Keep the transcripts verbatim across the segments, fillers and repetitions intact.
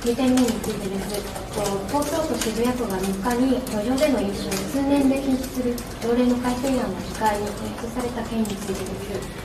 にてんめについてです。東京都渋谷区がみっかに路上での飲酒を通年で禁止する条例の改正案が議会に提出された件についてです。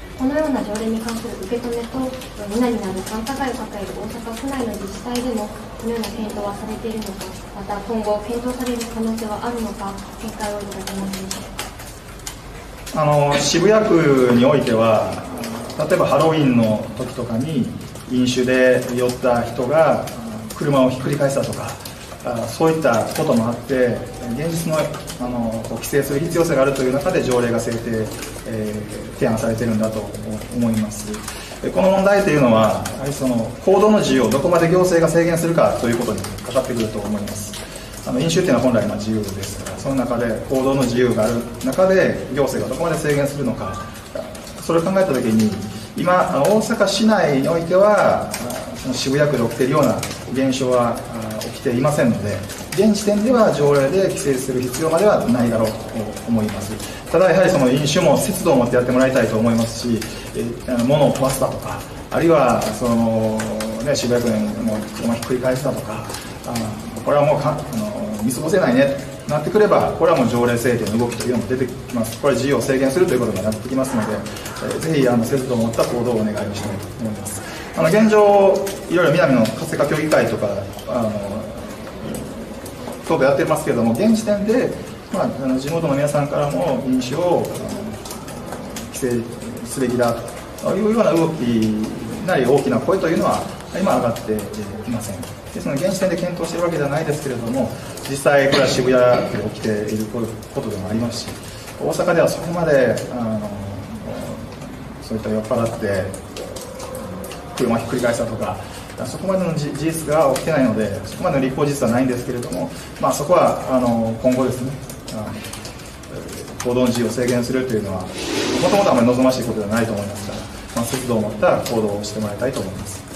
このような条例に関する受け止めと、皆になる繁華街を抱える大阪府内の自治体でも、このような検討はされているのか、また今後、検討される可能性はあるのか、見解をいただけますでしょうか。 あの渋谷区においては、例えばハロウィンの時とかに、飲酒で酔った人が車をひっくり返したとか、そういったこともあって、現実の、あの規制する必要性があるという中で条例が制定、えー、提案されているんだと思います。この問題というのは、やはりその行動の自由をどこまで行政が制限するかということにかかってくると思います。あの飲酒というのは本来の自由ですから、その中で行動の自由がある中で、行政がどこまで制限するのか、それを考えたときに、今、大阪市内においては、その渋谷区で起きているような現象は起きていませんので、現時点では条例で規制する必要まではないだろうと思います。ただやはりその飲酒も節度を持ってやってもらいたいと思いますし、え物を飛ばすだとか、あるいはその、ね、渋谷区でも車ひっくり返したとか、あこれはもうかあの見過ごせないねとなってくれば、これはもう条例制定の動きというのも出てきます。これは自由を制限するということになってきますので、えぜひあの節度を持った行動をお願いをしたいと思います。あの現状、いろいろ南の活性化協議会とかあの等々やってますけれども、現時点で、まあ、あの地元の皆さんからも飲酒を規制すべきだというような動きなり大きな声というのは今上がっていません。ですので現時点で検討しているわけではないですけれども、実際これは渋谷区で起きていることでもありますし、大阪ではそこまであのそういった酔っ払って車をひっくり返したとか、そこまでの事実が起きてないので、そこまでの立法事実はないんですけれども、まあ、そこはあの今後ですね、行動の自由を制限するというのは、もともとあまり望ましいことではないと思いますから、まあ、節度を持った行動をしてもらいたいと思います。